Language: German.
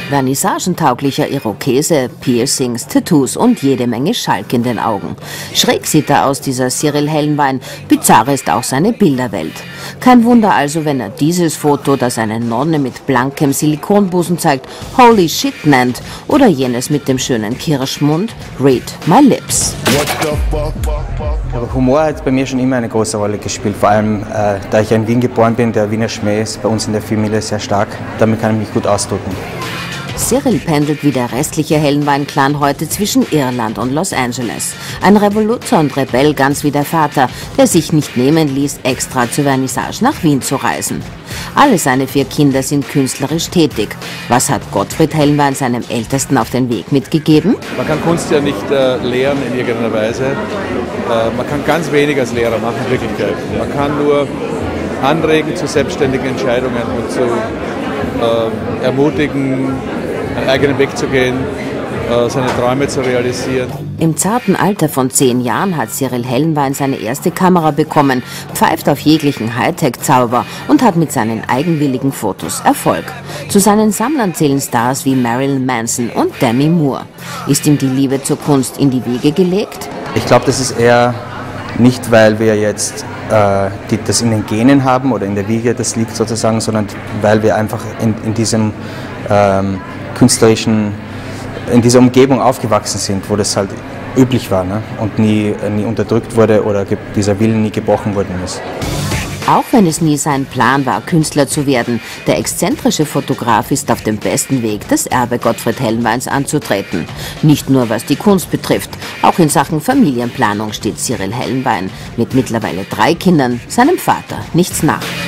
Vernissagentauglicher Irokese, Piercings, Tattoos und jede Menge Schalk in den Augen. Schräg sieht er aus, dieser Cyril Hellenwein. Bizarr ist auch seine Bilderwelt. Kein Wunder also, wenn er dieses Foto, das eine Nonne mit blankem Silikonbusen zeigt, Holy Shit nennt, oder jenes mit dem schönen Kirschmund, Read My Lips. Aber Humor hat bei mir schon immer eine große Rolle gespielt, vor allem da ich in Wien geboren bin, der Wiener Schmäh ist bei uns in der Familie sehr stark, damit kann ich mich gut ausdrücken. Cyril pendelt wie der restliche Hellenwein-Clan heute zwischen Irland und Los Angeles. Ein Revoluzer und Rebell, ganz wie der Vater, der sich nicht nehmen ließ, extra zur Vernissage nach Wien zu reisen. Alle seine 4 Kinder sind künstlerisch tätig. Was hat Gottfried Hellenwein seinem Ältesten auf den Weg mitgegeben? Man kann Kunst ja nicht lehren in irgendeiner Weise. Man kann ganz wenig als Lehrer machen in Wirklichkeit. Man kann nur anregen zu selbstständigen Entscheidungen und zu ermutigen, einen eigenen Weg zu gehen, seine Träume zu realisieren. Im zarten Alter von 10 Jahren hat Cyril Hellenwein seine erste Kamera bekommen, pfeift auf jeglichen Hightech-Zauber und hat mit seinen eigenwilligen Fotos Erfolg. Zu seinen Sammlern zählen Stars wie Marilyn Manson und Demi Moore. Ist ihm die Liebe zur Kunst in die Wiege gelegt? Ich glaube, das ist eher nicht, weil wir jetzt das in den Genen haben oder in der Wiege das liegt sozusagen, sondern weil wir einfach in diesem künstlerischen, in dieser Umgebung aufgewachsen sind, wo das halt üblich war, ne? Und nie unterdrückt wurde oder dieser Willen nie gebrochen worden ist. Auch wenn es nie sein Plan war, Künstler zu werden, der exzentrische Fotograf ist auf dem besten Weg, das Erbe Gottfried Hellenweins anzutreten. Nicht nur was die Kunst betrifft, auch in Sachen Familienplanung steht Cyril Hellenwein mit mittlerweile 3 Kindern seinem Vater nichts nach.